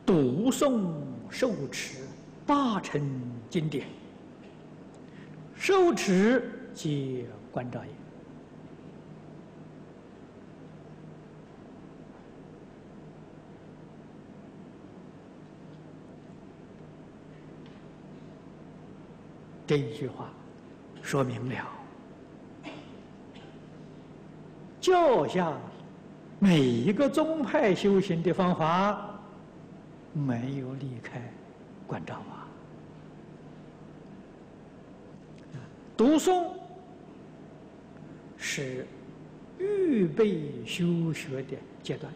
读诵受持八成经典，受持皆观照也。这一句话说明了，教下每一个宗派修行的方法没有离开观照啊。读诵是预备修学的阶段，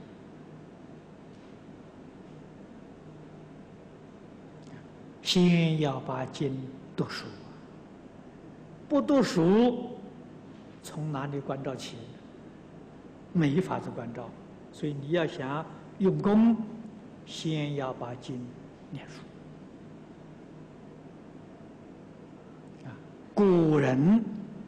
先要把经读熟，不读熟，从哪里观照起？没法子观照，所以你要想用功，先要把经念熟。古人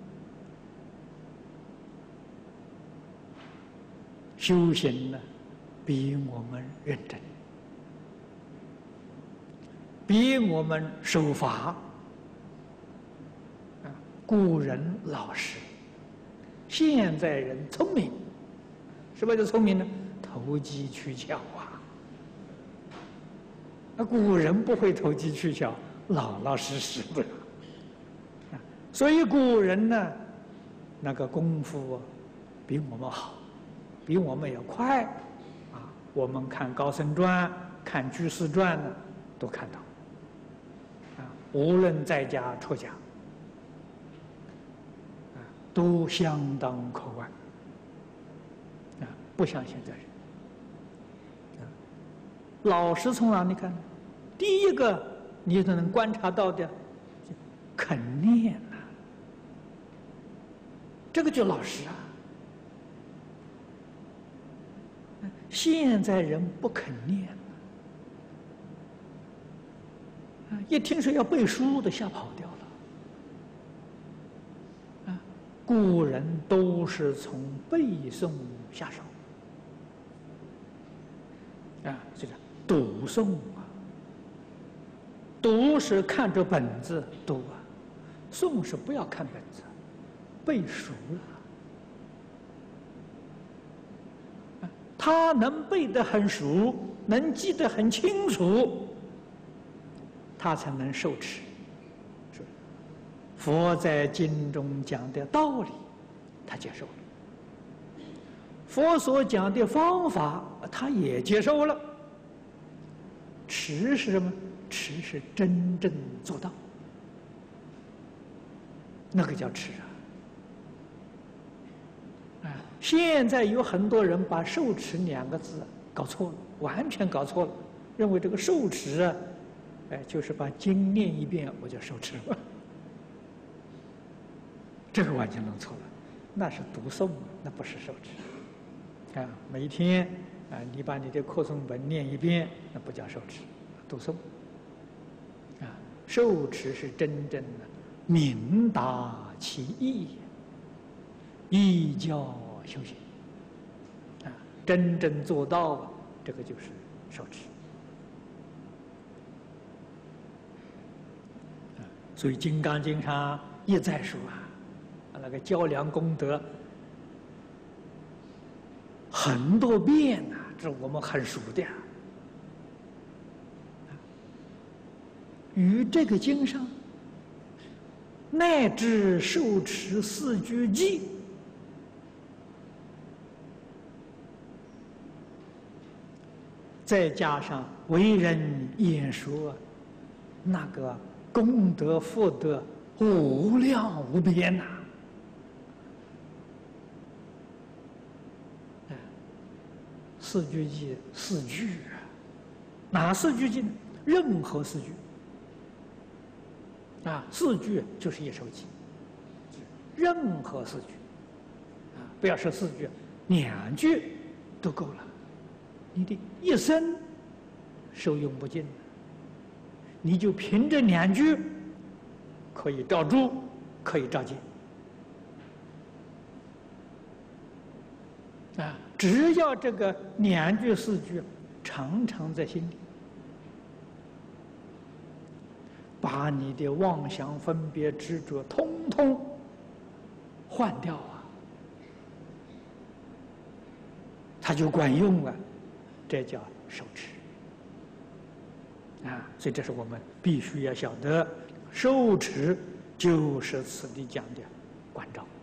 修行呢，比我们认真，比我们守法。古人老实，现在人聪明。什么叫聪明呢？投机取巧啊！古人不会投机取巧，老老实实的。所以古人呢，那个功夫比我们好，比我们要快啊！我们看高僧传、看居士传呢，都看到啊，无论在家出家啊，都相当可观啊，不像现在人啊。老实从哪里看呢？第一个你就能观察到的，肯念呐。这个就老实啊！现在人不肯念啊，一听说要背书都吓跑掉了啊！古人都是从背诵下手啊，这个读诵啊，读是看着本子读啊，诵是不要看本子。背熟了，他能背得很熟，能记得很清楚，他才能受持。佛在经中讲的道理，他接受了；佛所讲的方法，他也接受了。持是什么？持是真正做到，那个叫持啊。现在有很多人把受持两个字搞错了，完全搞错了，认为这个受持啊，就是把经念一遍我就受持了，这个完全弄错了，那是读诵，那不是受持。啊，每天啊，你把你的课诵本念一遍，那不叫受持，读诵。啊，受持是真正的明达其意，依教修行啊，真正做到这个就是受持啊。所以《金刚经》上一再说啊，那个较量功德很多遍啊，这我们很熟的。于这个经上，乃至受持四句偈。再加上为人演说，那个功德福德无量无边呐！四句偈四句啊，哪四句偈呢？任何四句啊，四句就是一首偈，任何四句啊，不要说四句，两句都够了。你的一生受用不尽，你就凭这两句可以照住，可以照见啊！只要这个两句四句常常在心里把你的妄想、分别、执着通通换掉啊，它就管用了，这叫受持啊。所以这是我们必须要晓得，受持就是此地讲的关照。